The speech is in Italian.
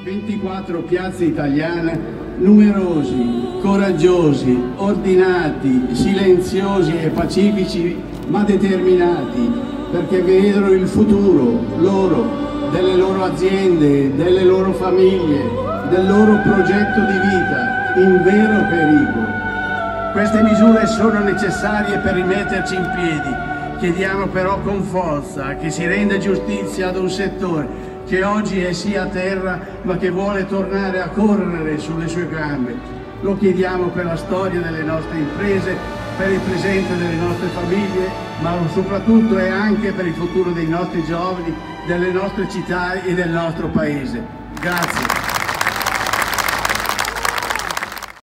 24 piazze italiane, numerosi, coraggiosi, ordinati, silenziosi e pacifici, ma determinati, perché vedono il futuro loro, delle loro aziende, delle loro famiglie, del loro progetto di vita, in vero pericolo. Queste misure sono necessarie per rimetterci in piedi. Chiediamo però con forza che si renda giustizia ad un settore che oggi è sì a terra ma che vuole tornare a correre sulle sue gambe. Lo chiediamo per la storia delle nostre imprese, per il presente delle nostre famiglie, ma soprattutto e anche per il futuro dei nostri giovani, delle nostre città e del nostro Paese. Grazie.